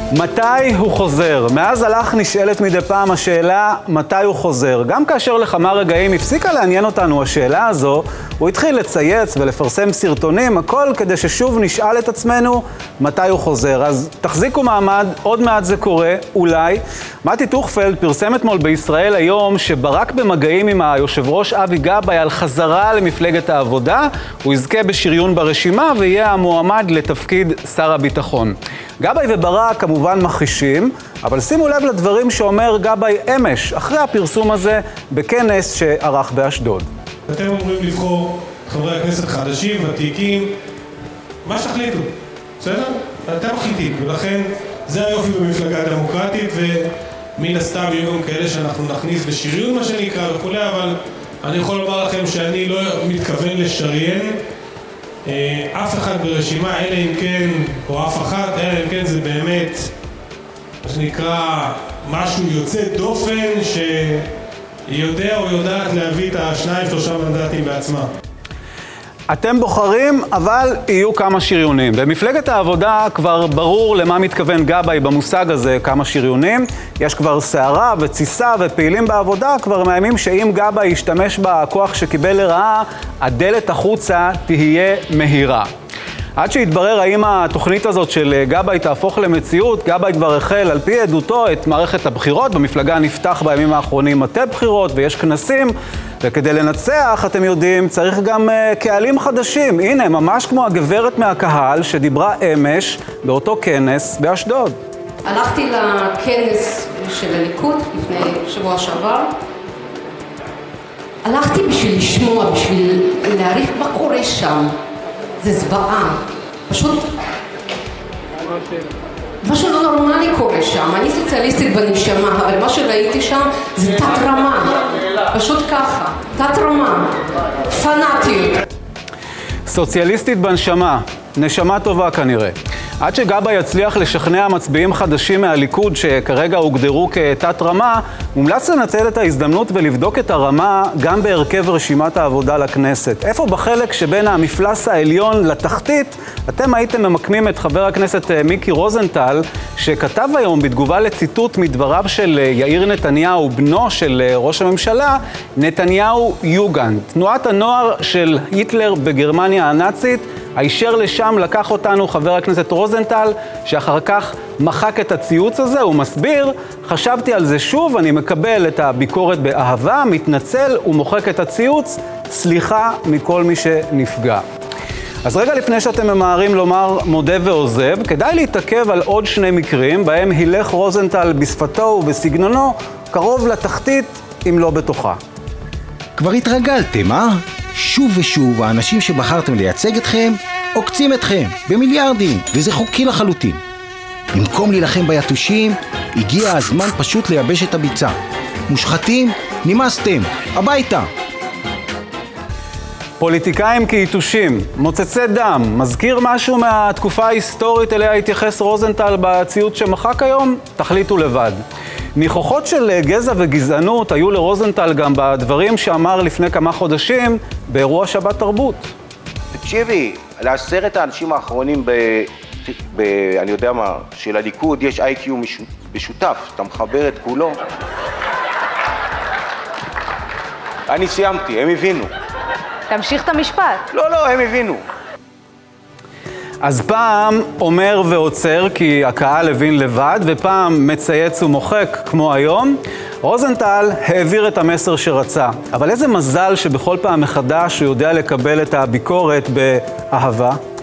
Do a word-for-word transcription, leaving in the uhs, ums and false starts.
מתי הוא חוזר? מאז הלך נשאלת מדי פעם השאלה מתי הוא חוזר. גם כאשר לכמה רגעים הפסיקה לעניין אותנו השאלה הזו, הוא התחיל לצייץ ולפרסם סרטונים, הכל כדי ששוב נשאל את עצמנו מתי הוא חוזר. אז תחזיקו מעמד, עוד מעט זה קורה, אולי. מתי טוכפלד פרסם אתמול בישראל היום שברק במגעים עם היושב ראש אבי גבאי על חזרה למפלגת העבודה, הוא יזכה בשריון ברשימה ויהיה המועמד לתפקיד שר הביטחון. גבאי וברק כמובן מכחישים, אבל שימו לב לדברים שאומר גבאי אמש, אחרי הפרסום הזה בכנס שערך באשדוד. אתם אומרים לבחור חברי הכנסת חדשים, ותיקים, מה שתחליטו, בסדר? אתם מחליטים, ולכן זה היופי במפלגה דמוקרטית, ומן הסתם יהיו גם כאלה שאנחנו נכניס לשריון מה שנקרא וכו', אבל אני יכול לומר לכם שאני לא מתכוון לשריין אף אחד ברשימה, אלא אם כן, או אף אחת, אלא אם כן זה באמת, מה שנקרא, משהו יוצא דופן שיודע או יודעת להביא את השניים שלושה מנדטים בעצמה. אתם בוחרים, אבל יהיו כמה שריונים. במפלגת העבודה כבר ברור למה מתכוון גבאי במושג הזה, כמה שריונים. יש כבר סערה וציסה ופעילים בעבודה, כבר מאיימים שאם גבאי ישתמש בכוח שקיבל לרעה, הדלת החוצה תהיה מהירה. עד שהתברר האם התוכנית הזאת של גבאי תהפוך למציאות, גבאי כבר החל על פי עדותו את מערכת הבחירות. במפלגה נפתח בימים האחרונים מטה בחירות ויש כנסים, וכדי לנצח, אתם יודעים, צריך גם uh, קהלים חדשים. הנה, ממש כמו הגברת מהקהל שדיברה אמש באותו כנס באשדוד. הלכתי לכנס של הליכוד לפני שבוע שעבר. הלכתי בשביל לשמוע, בשביל להעריך מה קורה שם. זה זוועה. פשוט משהו לא נורמלי קורה שם. אני סוציאליסטית בנשמה, אבל מה שראיתי שם זה תת רמה. פשוט ככה, תת רמה, פנאטיות. סוציאליסטית בנשמה, נשמה טובה כנראה. עד שגבאי יצליח לשכנע מצביעים חדשים מהליכוד שכרגע הוגדרו כתת רמה, מומלץ לנצל את ההזדמנות ולבדוק את הרמה גם בהרכב רשימת העבודה לכנסת. איפה בחלק שבין המפלס העליון לתחתית אתם הייתם ממקמים את חבר הכנסת מיקי רוזנטל, שכתב היום בתגובה לציטוט מדבריו של יאיר נתניהו, בנו של ראש הממשלה, נתניהו יוגנד, תנועת הנוער של היטלר בגרמניה הנאצית. הישר לשם לקח אותנו חבר הכנסת רוזנטל, שאחר כך מחק את הציוץ הזה. הוא מסביר, חשבתי על זה שוב, אני מקבל את הביקורת באהבה, מתנצל ומוחק את הציוץ, סליחה מכל מי שנפגע. אז רגע לפני שאתם ממהרים לומר מודה ועוזב, כדאי להתעכב על עוד שני מקרים, בהם הילך רוזנטל בשפתו ובסגנונו, קרוב לתחתית, אם לא בתוכה. כבר התרגלתם, אה? שוב ושוב, האנשים שבחרתם לייצג אתכם, עוקצים אתכם במיליארדים, וזה חוקי לחלוטין. במקום להילחם ביתושים, הגיע הזמן פשוט לייבש את הביצה. מושחתים, נמאסתם, הביתה. פוליטיקאים כיתושים, מוצצי דם, מזכיר משהו מהתקופה ההיסטורית אליה התייחס רוזנטל בציוץ שמחק היום? תחליטו לבד. ניחוחות של גזע וגזענות היו לרוזנטל גם בדברים שאמר לפני כמה חודשים באירוע שבת תרבות. תקשיבי, לעשרת האנשים האחרונים ב... ב... אני יודע מה, של הליכוד יש איי קיו משותף, אתה מחבר את כולו. אני סיימתי, הם הבינו. תמשיך את המשפט. לא, לא, הם הבינו. אז פעם אומר ועוצר כי הקהל הבין לבד, ופעם מצייץ ומוחק כמו היום. רוזנטל העביר את המסר שרצה, אבל איזה מזל שבכל פעם מחדש הוא יודע לקבל את הביקורת באהבה.